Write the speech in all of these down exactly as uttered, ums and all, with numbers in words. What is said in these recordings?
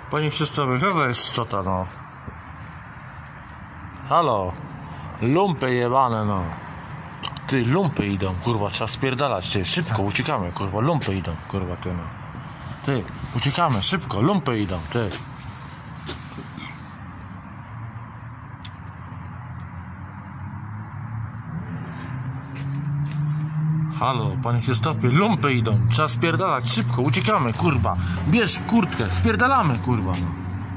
Panie Krzysztofie, co to jest szczota, no? Halo? Lumpy jebane, no. Ty, lumpy idą, kurwa, trzeba spierdalać, ty, szybko, uciekamy, kurwa, lumpy idą, kurwa, ty, no. Ty, uciekamy, szybko, lumpy idą, ty. Halo, panie Krzysztofie, lumpy idą, trzeba spierdalać, szybko, uciekamy, kurwa. Bierz kurtkę, spierdalamy, kurwa, no.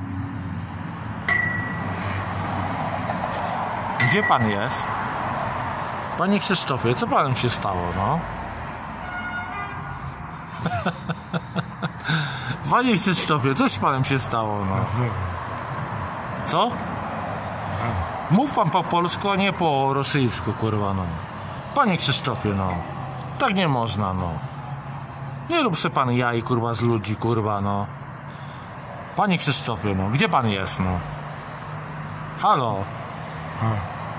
Gdzie pan jest? Panie Krzysztofie, co panem się stało, no? Panie Krzysztofie, coś panem się stało, no? Co? Mów pan po polsku, a nie po rosyjsku, kurwa, no. Panie Krzysztofie, no. Tak nie można, no. Nie rób se pan jaj, kurwa, z ludzi, kurwa, no. Panie Krzysztofie, no. Gdzie pan jest, no? Halo? Hmm.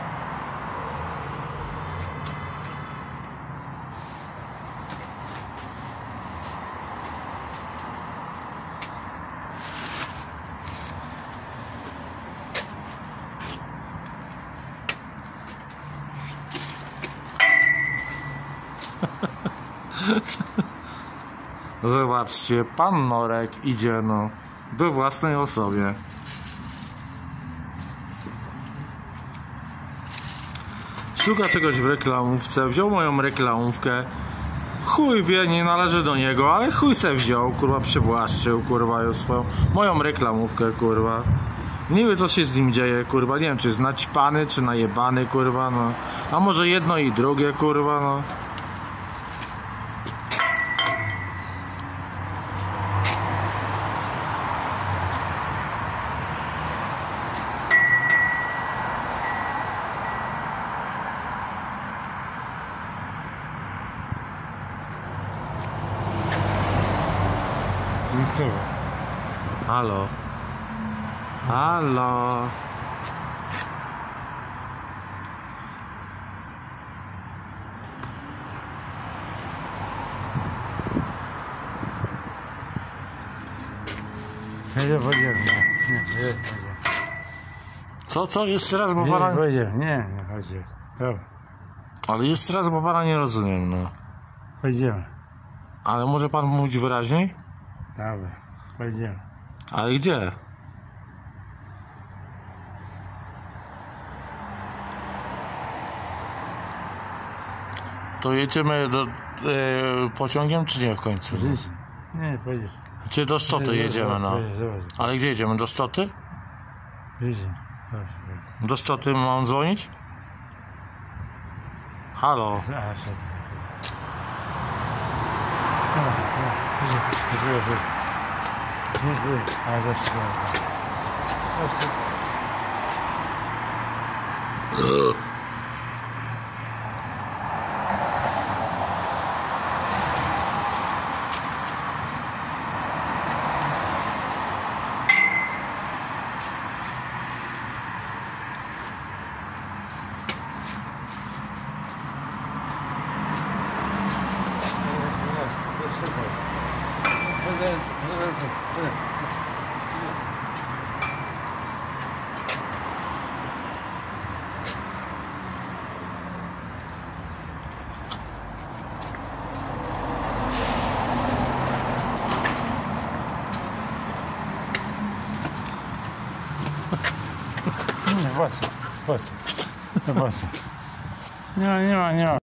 Zobaczcie, pan Norek idzie, no, we własnej osobie. Szuka czegoś w reklamówce, wziął moją reklamówkę. Chuj wie, nie należy do niego, ale chuj se wziął, kurwa, przywłaszczył, kurwa, już swoją, moją reklamówkę, kurwa. Nie wiem, co się z nim dzieje, kurwa, nie wiem, czy jest naćpany, czy najebany, kurwa, no. A może jedno i drugie, kurwa, no. Halo? Halo? Nie powiedział, nie, nie, nie Co, co? Jeszcze raz, bo nie, pana... nie powiedział, nie, nie powiedział. Dobra. Ale jeszcze raz, bo pana nie rozumiem, no. Powiedziałem. Ale może pan mówić wyraźniej? Dobra, powiedziałem. Ale gdzie? To jedziemy do, e, pociągiem, czy nie w końcu? Nie, powiedział. Czy do Szczoty jedziemy, no. Zobacz. Ale gdzie jedziemy? Do Szczoty? Jedziemy. Do Szczoty mam dzwonić? Halo? A, szat. Nie, nie, ale też nie, po co? Po co? No po co? Nie ma, nie ma, nie ma.